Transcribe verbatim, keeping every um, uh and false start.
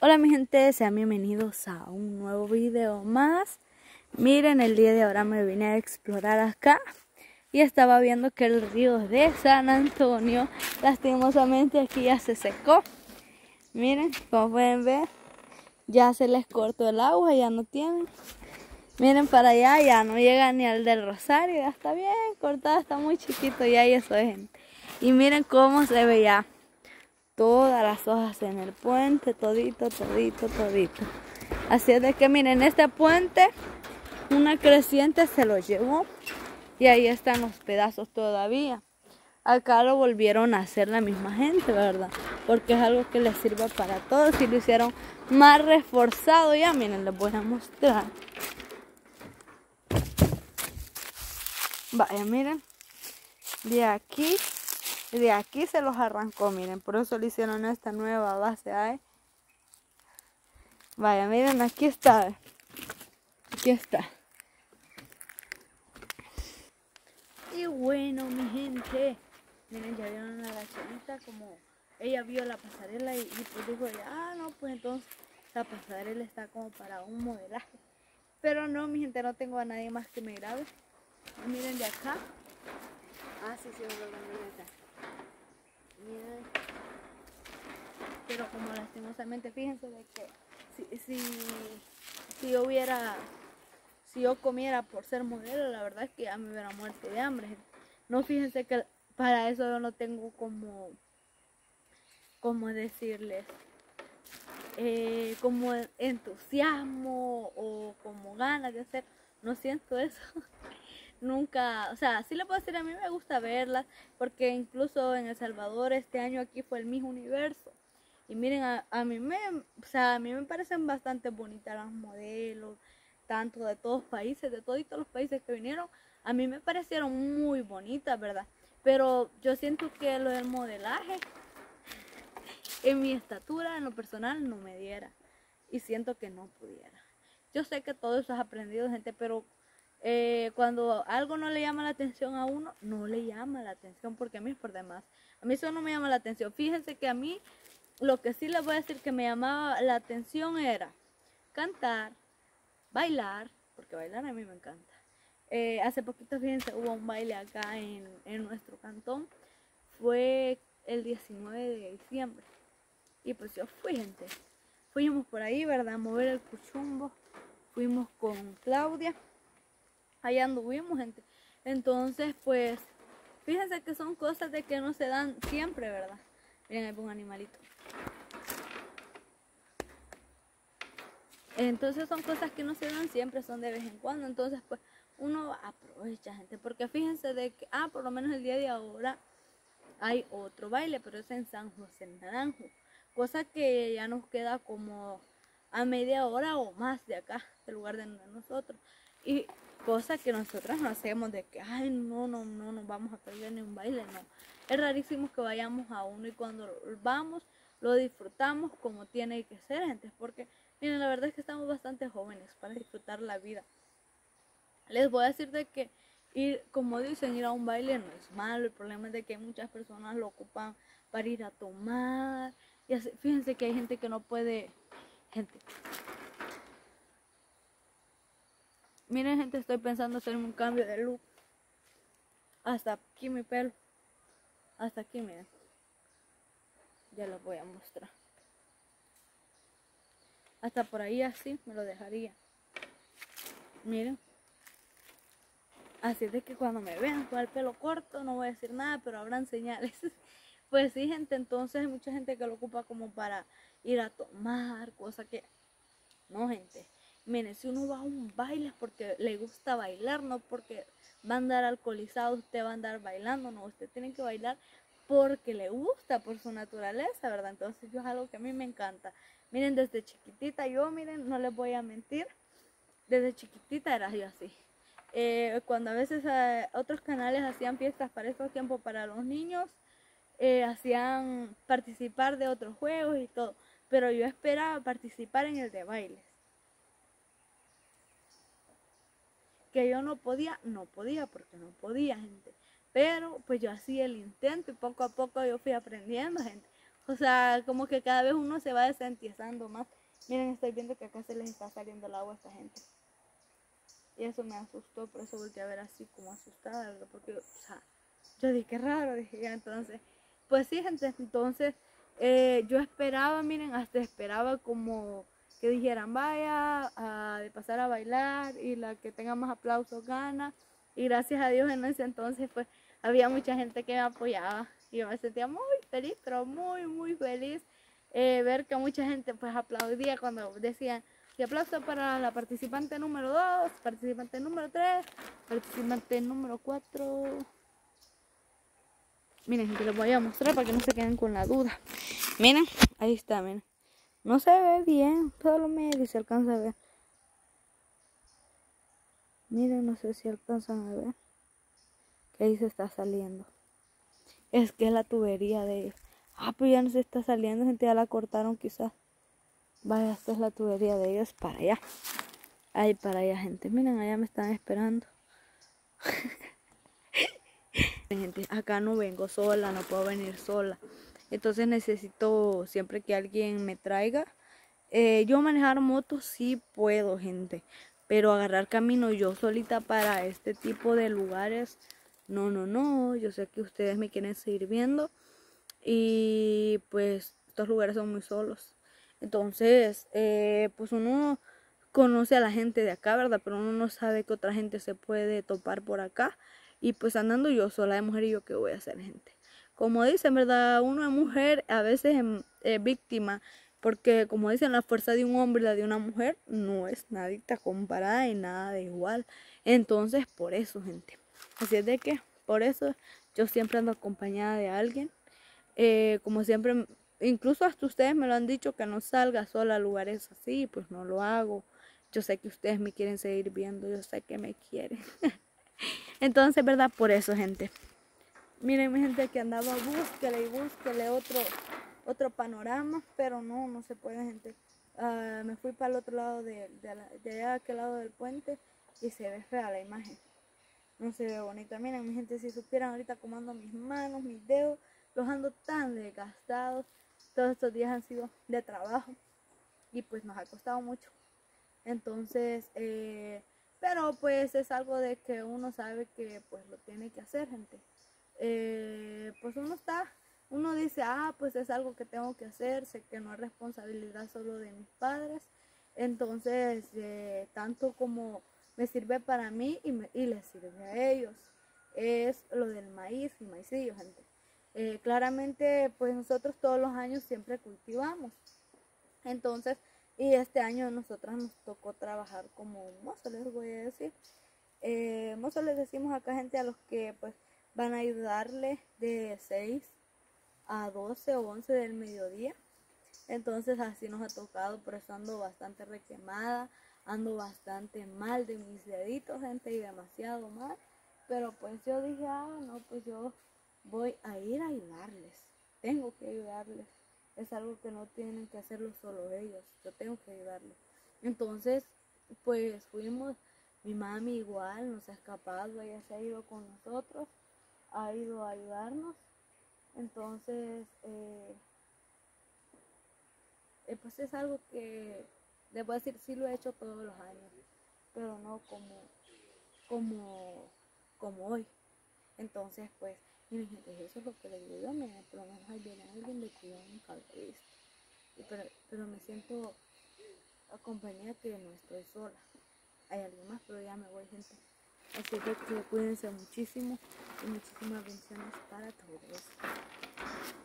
Hola mi gente, sean bienvenidos a un nuevo video más. Miren, el día de ahora me vine a explorar acá y estaba viendo que el río de San Antonio lastimosamente aquí ya se secó. Miren, como pueden ver, ya se les cortó el agua, ya no tienen. Miren para allá, ya no llega ni al del Rosario, ya está bien cortado, está muy chiquito ya y eso es, gente. Y miren cómo se ve ya. Todas las hojas en el puente, todito, todito, todito. Así es de que miren, este puente, una creciente se lo llevó y ahí están los pedazos todavía. Acá lo volvieron a hacer la misma gente, ¿verdad? Porque es algo que les sirva para todos y lo hicieron más reforzado. Ya miren, les voy a mostrar. Vaya, miren, de aquí. De aquí se los arrancó, miren, por eso le hicieron esta nueva base ahí. Vaya, miren, aquí está. Aquí está. Y bueno, mi gente, miren, ya vieron a la chavita como ella vio la pasarela y, y pues dijo, ah, no, pues entonces la pasarela está como para un modelaje. Pero no, mi gente, no tengo a nadie más que me grabe. Miren de acá. Ah, sí, sí, lo miren acá. Miren. Pero como lastimosamente, fíjense de que si, si, si yo hubiera, si yo comiera por ser modelo, la verdad es que ya me hubiera muerto de hambre. No, fíjense que para eso yo no tengo como, como decirles, eh, como entusiasmo o como ganas de hacer, no siento eso. Nunca, o sea, sí le puedo decir, a mí me gusta verlas, porque incluso en El Salvador este año aquí fue el Miss Universo. Y miren, a, a mí me, o sea, a mí me parecen bastante bonitas las modelos, tanto de todos los países, de todos los países que vinieron, a mí me parecieron muy bonitas, ¿verdad? Pero yo siento que lo del modelaje, en mi estatura, en lo personal, no me diera. Y siento que no pudiera. Yo sé que todo eso es aprendido, gente, pero eh, cuando algo no le llama la atención a uno, no le llama la atención, porque a mí es por demás. A mí eso no me llama la atención. Fíjense que a mí, lo que sí les voy a decir que me llamaba la atención era cantar, bailar, porque bailar a mí me encanta. Eh, hace poquito, fíjense, hubo un baile acá en, en nuestro cantón. Fue el diecinueve de diciembre. Y pues yo fui, gente. Fuimos por ahí, ¿verdad? A mover el cuchumbo. Fuimos con Claudia. Allá anduvimos, gente. Entonces, pues, fíjense que son cosas de que no se dan siempre, ¿verdad? Miren, hay un animalito. Entonces son cosas que no se dan siempre, son de vez en cuando. Entonces, pues, uno aprovecha, gente. Porque fíjense de que, ah, por lo menos el día de ahora hay otro baile, pero es en San José Naranjo. Cosa que ya nos queda como a media hora o más de acá, del lugar de nosotros. Y cosa que nosotras no hacemos de que, ay, no, no, no, nos vamos a perder ni un baile, no. Es rarísimo que vayamos a uno y cuando vamos lo disfrutamos como tiene que ser, gente. Porque, miren, la verdad es que estamos bastante jóvenes para disfrutar la vida. Les voy a decir de que ir, como dicen, ir a un baile no es malo. El problema es de que muchas personas lo ocupan para ir a tomar. Y así, fíjense que hay gente que no puede, gente. Miren, gente, estoy pensando hacerme un cambio de look. Hasta aquí mi pelo. Hasta aquí, miren. Ya lo voy a mostrar. Hasta por ahí así me lo dejaría. Miren. Así es de que cuando me vean con el pelo corto no voy a decir nada, pero habrán señales. Pues sí, gente, entonces hay mucha gente que lo ocupa como para ir a tomar, cosa que... No, gente. Miren, si uno va a un baile es porque le gusta bailar, no porque va a andar alcoholizado, usted va a andar bailando, no, usted tiene que bailar porque le gusta, por su naturaleza, ¿verdad? Entonces yo es algo que a mí me encanta. Miren, desde chiquitita yo, miren, no les voy a mentir, desde chiquitita era yo así. Eh, cuando a veces eh, otros canales hacían fiestas para estos tiempos para los niños, eh, hacían participar de otros juegos y todo, pero yo esperaba participar en el de bailes. Que yo no podía, no podía porque no podía, gente. Pero pues yo hacía el intento y poco a poco yo fui aprendiendo, gente. O sea, como que cada vez uno se va desentiezando más. Miren, estoy viendo que acá se les está saliendo el agua a esta gente. Y eso me asustó, por eso volteé a ver así como asustada, ¿verdad? Porque, o sea, yo dije, qué raro, dije ya, entonces, pues sí, gente, entonces, eh, yo esperaba, miren, hasta esperaba como que dijeran, vaya, a, de pasar a bailar, y la que tenga más aplausos gana, y gracias a Dios en ese entonces, pues, había mucha gente que me apoyaba, y yo me sentía muy feliz, pero muy, muy feliz, eh, ver que mucha gente, pues, aplaudía cuando decían, y aplauso para la participante número dos, participante número tres, participante número cuatro. Miren, gente, les voy a mostrar para que no se queden con la duda. Miren, ahí está, miren. No se ve bien, solo medio se alcanza a ver. Miren, no sé si alcanzan a ver. Que ahí se está saliendo. Es que es la tubería de ellos. Ah, pues ya no se está saliendo, gente, ya la cortaron quizás. Vaya, esta es la tubería de ellos para allá. Ahí para allá, gente. Miren, allá me están esperando. Gente, acá no vengo sola, no puedo venir sola. Entonces necesito siempre que alguien me traiga. Eh, yo manejar moto sí puedo, gente. Pero agarrar camino yo solita para este tipo de lugares, no, no, no. Yo sé que ustedes me quieren seguir viendo. Y pues estos lugares son muy solos. Entonces, eh, pues uno conoce a la gente de acá, ¿verdad? Pero uno no sabe que otra gente se puede topar por acá. Y pues andando yo sola de mujer, y yo qué voy a hacer, gente. Como dicen, ¿verdad? Uno es mujer, a veces es víctima. Porque como dicen, la fuerza de un hombre y la de una mujer no es nadita comparada y nada de igual. Entonces, por eso, gente. Así es de que, por eso yo siempre ando acompañada de alguien. Eh, como siempre, incluso hasta ustedes me lo han dicho, que no salga sola a lugares así, pues no lo hago. Yo sé que ustedes me quieren seguir viendo, yo sé que me quieren. Entonces, ¿verdad? Por eso, gente. Miren, mi gente, que andaba, búsquele y búsquele otro, otro panorama, pero no, no se puede, gente. Uh, me fui para el otro lado de, de, la, de allá, a aquel lado del puente, y se ve fea la imagen. No se ve bonita. Miren, mi gente, si supieran ahorita cómo ando mis manos, mis dedos, los ando tan desgastados. Todos estos días han sido de trabajo y pues nos ha costado mucho. Entonces, eh, pero pues es algo de que uno sabe que pues lo tiene que hacer, gente. Eh, pues uno está, uno dice, ah, pues es algo que tengo que hacer, sé que no es responsabilidad solo de mis padres. Entonces, eh, tanto como me sirve para mí y, me, y les sirve a ellos, es lo del maíz y maicillo, gente. Eh, claramente, pues nosotros todos los años siempre cultivamos. Entonces, y este año a nosotras nos tocó trabajar como mozo, les voy a decir. Eh, mozo les decimos acá, gente, a los que pues van a ayudarle de seis a doce o once del mediodía. Entonces así nos ha tocado, por eso ando bastante requemada, ando bastante mal de mis deditos, gente, y demasiado mal. Pero pues yo dije, ah, no, pues yo voy a ir a ayudarles, tengo que ayudarles. Es algo que no tienen que hacerlo solo ellos, yo tengo que ayudarles. Entonces, pues fuimos, mi mami igual, no se ha escapado, ella se ha ido con nosotros, ha ido a ayudarnos. Entonces, eh, eh, pues es algo que, les voy a decir, sí lo he hecho todos los años, pero no como, como, como hoy. Entonces, pues, miren, gente, eso es lo que le digo yo, miren, por lo menos ahí viene alguien de que yo nunca había visto. Y pero, pero me siento acompañada, que no estoy sola. Hay alguien más, pero ya me voy, gente. Así que cuídense muchísimo y muchísimas bendiciones para todos.